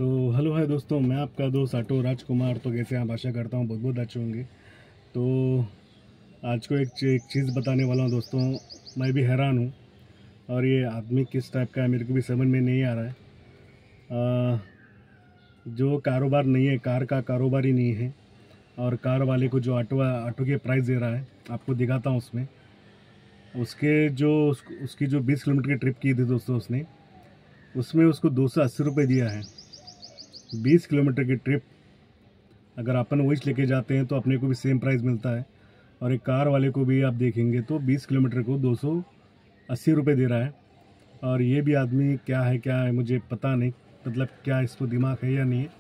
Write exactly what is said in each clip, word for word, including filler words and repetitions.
तो हेलो है दोस्तों, मैं आपका दोस्त ऑटो राजकुमार। तो कैसे आप, आशा करता हूँ बहुत बहुत अच्छे होंगे। तो आज को एक एक चीज़ बताने वाला हूँ दोस्तों। मैं भी हैरान हूँ और ये आदमी किस टाइप का है मेरे को भी समझ में नहीं आ रहा है। आ, जो कारोबार नहीं है, कार का कारोबार ही नहीं है, और कार वाले को जो ऑटो ऑटो के प्राइस दे रहा है, आपको दिखाता हूँ उसमें। उसके जो उस, उसकी जो बीस किलोमीटर की ट्रिप की थी दोस्तों उसने, उसमें उसको दो सौ अस्सी रुपये दिया है। बीस किलोमीटर की ट्रिप अगर अपन वही लेके जाते हैं तो अपने को भी सेम प्राइस मिलता है, और एक कार वाले को भी आप देखेंगे तो बीस किलोमीटर को दो सौ अस्सी रुपये दे रहा है। और ये भी आदमी क्या है क्या है मुझे पता नहीं, मतलब क्या इसको दिमाग है या नहीं है।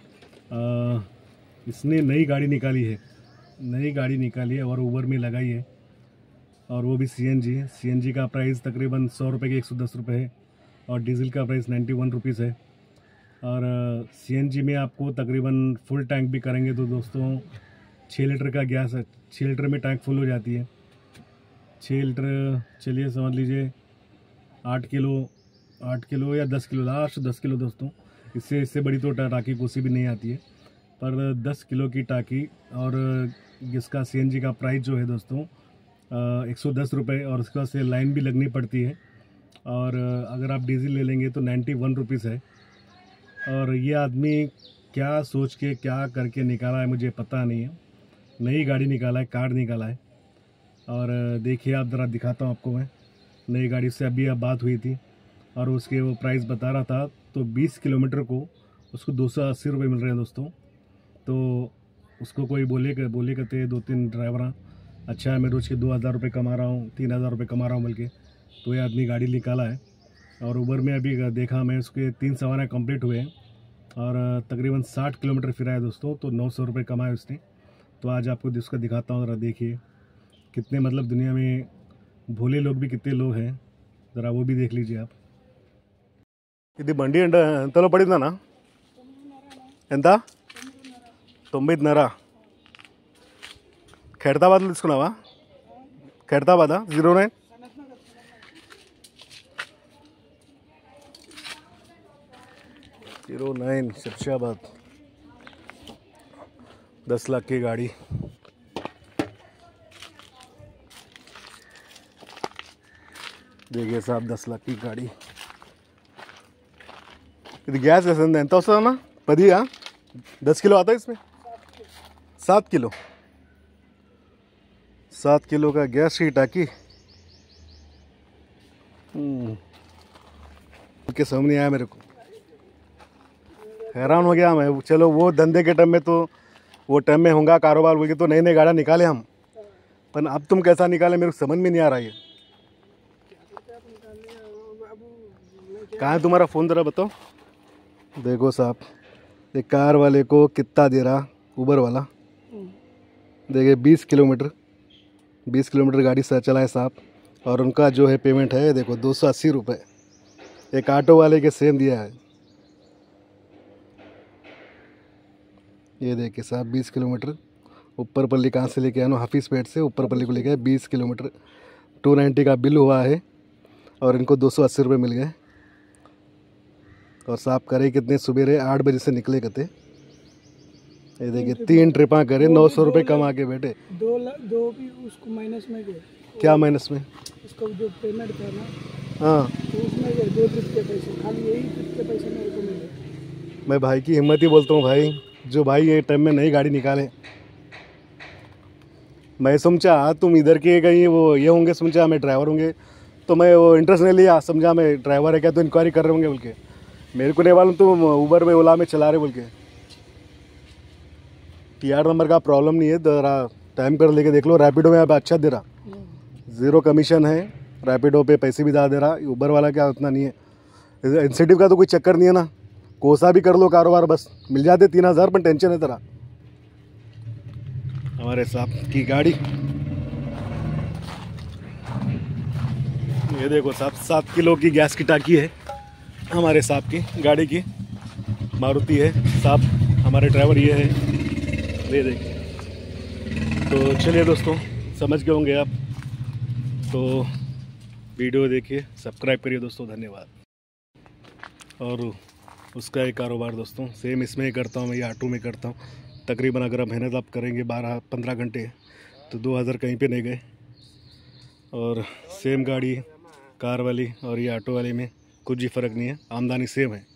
आ, इसने नई गाड़ी निकाली है, नई गाड़ी निकाली है और ऊबर में लगाई है, और वो भी सीएनजी है। सीएनजी का प्राइस तकरीबन सौ रुपये के एक सौ दस रुपये है, और डीजल का प्राइस नाइन्टी वन रुपीज़ है। और सीएनजी में आपको तकरीबन फुल टैंक भी करेंगे तो दोस्तों छः लीटर का गैस है, छः लीटर में टैंक फुल हो जाती है। छः लीटर चलिए समझ लीजिए आठ किलो आठ किलो या दस किलो, लास्ट दस किलो दोस्तों। इससे इससे बड़ी तो टाकी कोसी भी नहीं आती है, पर दस किलो की टाकी। और इसका सीएनजी का प्राइस जो है दोस्तों एक सौ दस रुपये, और उसके बाद से लाइन भी लगनी पड़ती है। और अगर आप डीजल ले लेंगे तो नाइन्टी वन रुपीज़ है। और ये आदमी क्या सोच के क्या करके निकाला है मुझे पता नहीं है। नई गाड़ी निकाला है, कार निकाला है। और देखिए आप ज़रा दिखाता हूँ आपको मैं। नई गाड़ी से अभी अब बात हुई थी और उसके वो प्राइस बता रहा था, तो बीस किलोमीटर को उसको दो सौ अस्सी रुपये मिल रहे हैं दोस्तों। तो उसको कोई बोले कर बोले करते दो तीन ड्राइवर, अच्छा है मैं रोज़ के दो हज़ार रुपये कमा रहा हूँ, तीन हज़ार रुपये कमा रहा हूँ बल्कि। तो ये आदमी गाड़ी निकाला है, और ऊबर में अभी देखा मैं उसके तीन सवारियाँ कंप्लीट हुए हैं, और तकरीबन साठ किलोमीटर फिरा है दोस्तों। तो नौ सौ रुपये कमाए उसने। तो आज आपको उसका दिखाता हूँ, ज़रा देखिए कितने, मतलब दुनिया में भोले लोग भी कितने लोग हैं, ज़रा वो भी देख लीजिए आप। ఇది బండి ఎంత ఎంతలో పడిందన్నా? ఎంత? తొమ్మిదిన్నర. ఖైరతాబాద్లో తీసుకున్నావా? ఖైరతాబాదా? Zero nine zero nine Shamshabad. दस लाख की गाड़ी। देखिए साहब, दस लाख की गाड़ी। ఇది గ్యాస్ ఎంత వస్తుందన్నా? పదిగా दस किलो आता है इसमें? सात किलो सात किलो का गैस की टाकी के समझ नहीं आया मेरे को, हैरान हो गया मैं। चलो वो धंधे के टाइम में तो वो टाइम में होगा कारोबार बोल के तो नई नई गाड़ियाँ निकाले हम, पर अब तुम कैसा निकाले मेरे को समझ में नहीं आ रहा है। कहाँ है तुम्हारा फ़ोन, ज़रा बताओ। देखो साहब, ये कार वाले को कितना दे रहा, ऊबर वाला। देखिए बीस किलोमीटर बीस किलोमीटर गाड़ी से चला है साहब, और उनका जो है पेमेंट है देखो दो सौ अस्सी रुपये। एक ऑटो वाले के सेम दिया है। ये देखिए साहब, बीस किलोमीटर ऊपर पल्ली कहाँ से लेके आया ना, हाफिज़ पेट से ऊपर पल्ली को लेके आए। बीस किलोमीटर टू नाइन्टी का बिल हुआ है, और इनको दो सौ अस्सी रुपये मिल गए। और साहब करे कितने, सुबेरे आठ बजे से निकले करते। ये देखिए तीन ट्रिपां करे, नौ सौ रुपये कमा के बैठे। दो दो भी उसको माइनस में गए। क्या माइनस में? उसका जो पेमेंट था ना, हाँ, तो उसमें गए दो ट्रिप के पैसे, खाली यही ट्रिप के पैसे मेरे को मिले। मैं भाई की हिम्मत ही बोलता हूँ भाई, जो भाई ये टाइम में नई गाड़ी निकाले। मैं समझा तुम इधर के कहीं वो ये होंगे, समझा मैं ड्राइवर होंगे, तो मैं वो इंटरेस्ट नहीं लिया, समझा मैं ड्राइवर है क्या तो इंक्वायरी कर रहे होंगे बोल के। मेरे को नहीं मालूम तुम ऊबर में ओला में चला रहे बोल के। टी आर नंबर का प्रॉब्लम नहीं है, ज़रा टाइम पर लेके देख लो। रैपिडो में अब अच्छा दे रहा, ज़ीरो कमीशन है, रैपिडो पे पैसे भी ज़्यादा दे रहा। ऊबर वाला क्या उतना नहीं है। इंसेंटिव का तो कोई चक्कर नहीं है ना, कोसा भी कर लो कारोबार, बस मिल जाते तीन हज़ार पर टेंशन है तेरा। हमारे साहब की गाड़ी ये देखो साहब, सात किलो की गैस की टाकी है हमारे साहब की गाड़ी की, मारुति है साहब। हमारे ड्राइवर ये है, ये देखिए। तो चलिए दोस्तों, समझ गए होंगे आप। तो वीडियो देखिए, सब्सक्राइब करिए दोस्तों, धन्यवाद। और उसका एक कारोबार दोस्तों। सेम इसमें ही करता हूँ मैं, ये ऑटो में करता हूँ। तकरीबन अगर आप मेहनत आप करेंगे बारह पंद्रह घंटे तो दो हज़ार कहीं पे नहीं गए। और सेम गाड़ी कार वाली और ये ऑटो वाली में कुछ भी फ़र्क नहीं है, आमदनी सेम है।